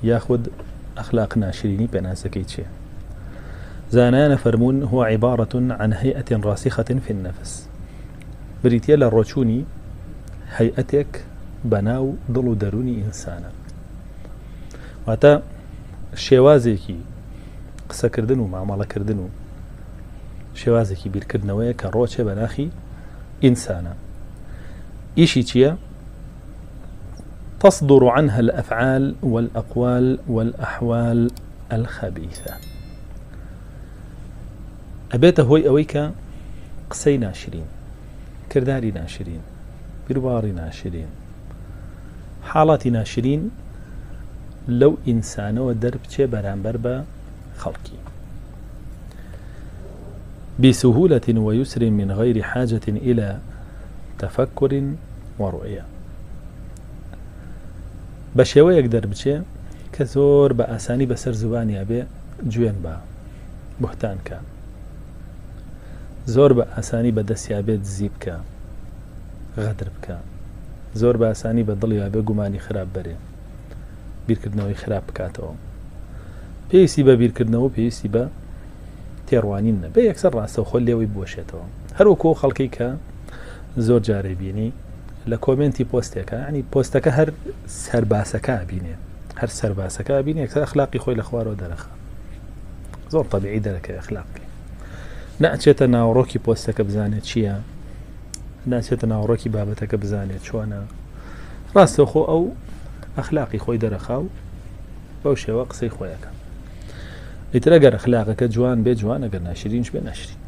ياخد أخلاق ناشريني بناسكيتشي زانان فرمون هو عبارة عن هيئة راسخة في النفس بريتيا للرجوني هيئتك بناو ضلو دروني إنسانا واتا شێوازێکی قسەکردن و مامەڵەکردن و شێوازێکی بیرکردنەوەیە کە ڕۆچێ بە ناخی ئینسانە ئیشی چییە؟ تصدر عنها الأفعال والأقوال والأحوال الخبيثة أبيت هوي أويك قسەی ناشرين کرداری ناشرين بیرباری ناشرين حاڵاتی ناشرين لو إنسانه دربچه برانبر با خلقي بسهولة ويسر من غير حاجة إلى تفكر ورؤية بشيويك دربچه كثور بأساني بسر زباني أبي جوين با بهتان كان زور بأساني بدسي أبي تزيب كان غدر بك زور بأساني بدلي أبي قماني خراب بري بیرکردنەوەی خراپ بکاتەوە پێویستی بە بیرکردنەوە پێویستی بە تێڕوانین نە بە یەکسەر ڕاستە خۆ لێوەی بۆشێتەوە هەروەکو خەڵکی کە زۆر جارێ بینی لە کۆمنتی پۆستێکە ینی پۆستەکە هەر سەرباسەکە بینێ هەر سەرباسەکە بینێ یەکسەر ئەخلاقی خۆی لە خوارەوە دەرەخە زۆر تەبیعی دەرەکە ئەخلاقی ناچێتە ناوڕۆکی پۆستەکە بزانێت چییە ناچێتە ناوڕۆکی بابەتەکە بزانێت چۆنە ڕاستە خۆ ئەو أخلاقي خوي درخاو بوشي وقصي خوياك يترقر أخلاقك جوان بجوان أقر ناشرين شبه ناشرين